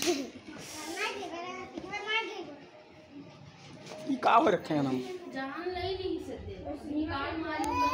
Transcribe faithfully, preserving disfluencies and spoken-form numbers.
का हो रखे हैं हम जान ले नहीं सकते निकाल मार